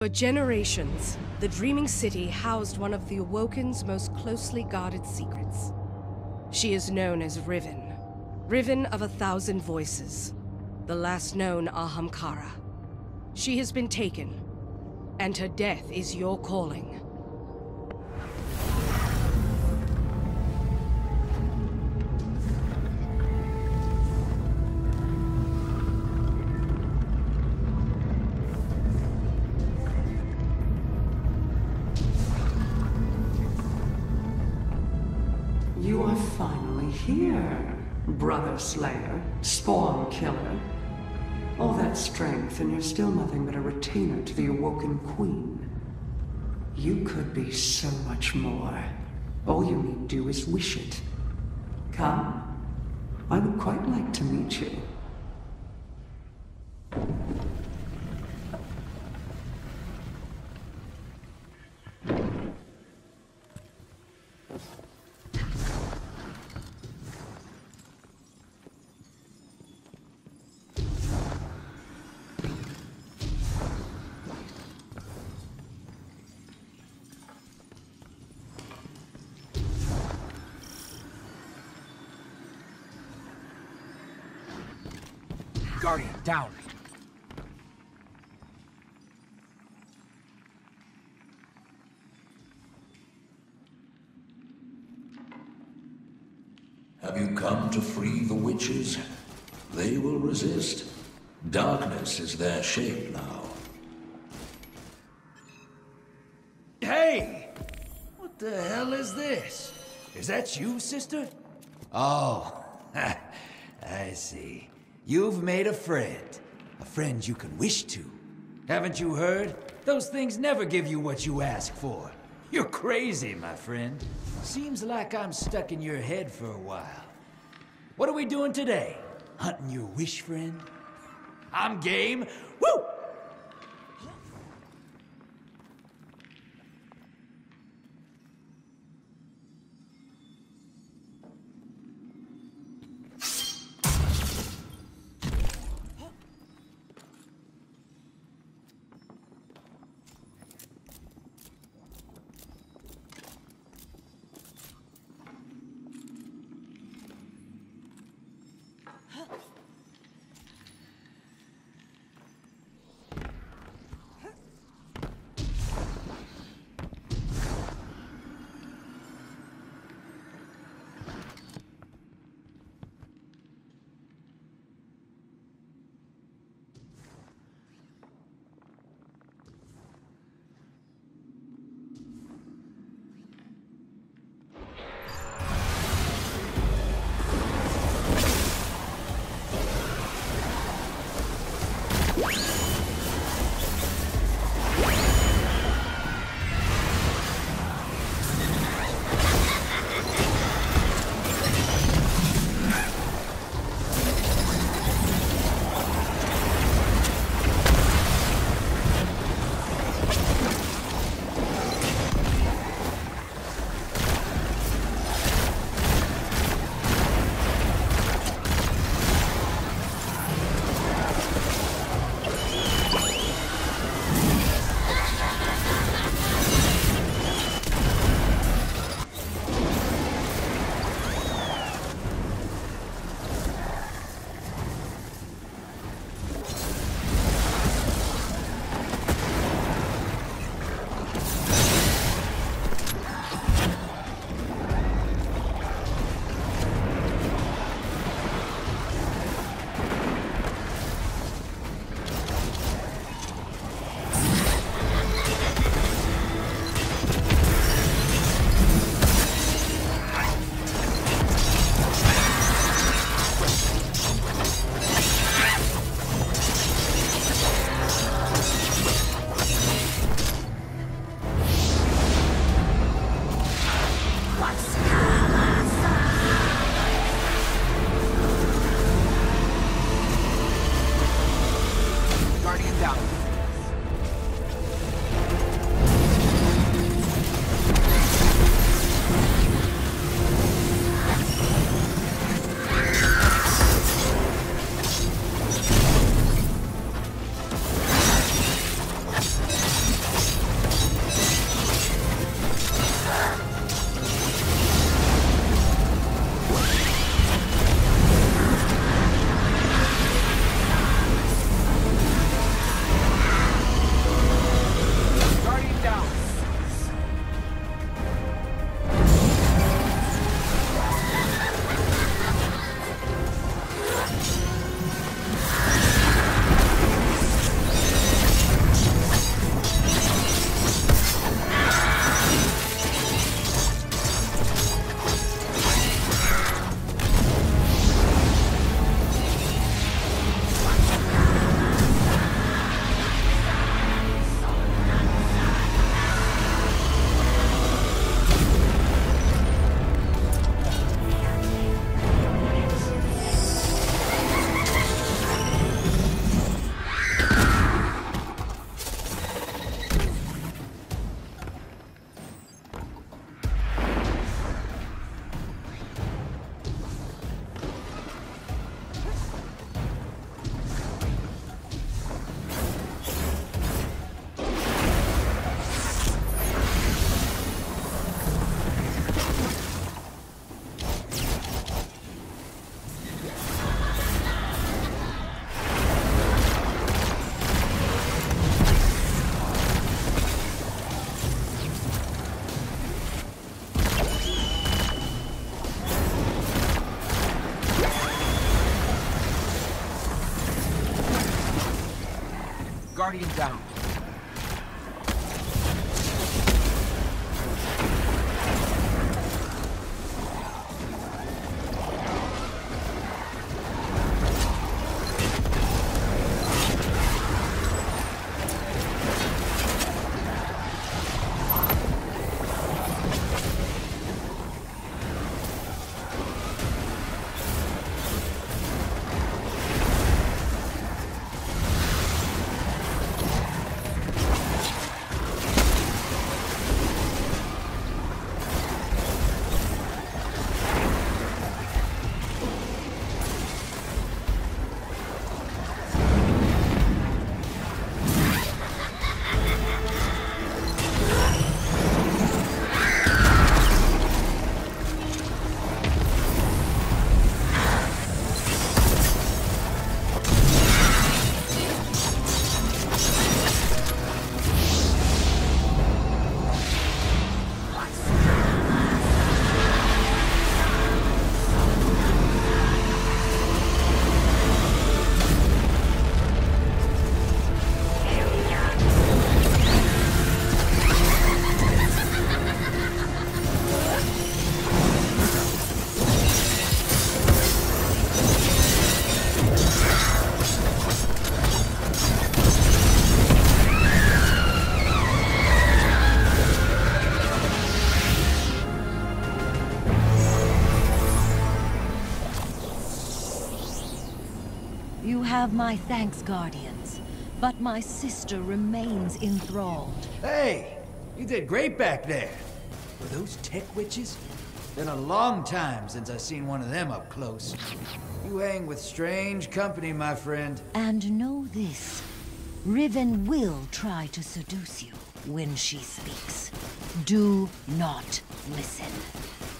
For generations, the Dreaming City housed one of the Awoken's most closely guarded secrets. She is known as Riven. Riven of 1,000 Voices. The last known Ahamkara. She has been taken, and her death is your calling. You are finally here, Brother Slayer, Spawn Killer. All that strength, and you're still nothing but a retainer to the Awoken Queen. You could be so much more. All you need do is wish it. Come. I would quite like to meet you. Guardian, down. Have you come to free the witches? They will resist. Darkness is their shape now. Hey! What the hell is this? Is that you, sister? Oh, I see. You've made a friend. A friend you can wish to. Haven't you heard? Those things never give you what you ask for. You're crazy, my friend. Seems like I'm stuck in your head for a while. What are we doing today? Hunting your wish, friend? I'm game. Woo! Guardian down. You have my thanks, Guardians, but my sister remains enthralled. Hey, you did great back there. Were those tech witches? Been a long time since I've seen one of them up close. You hang with strange company, my friend. And know this, Riven will try to seduce you when she speaks. Do not listen.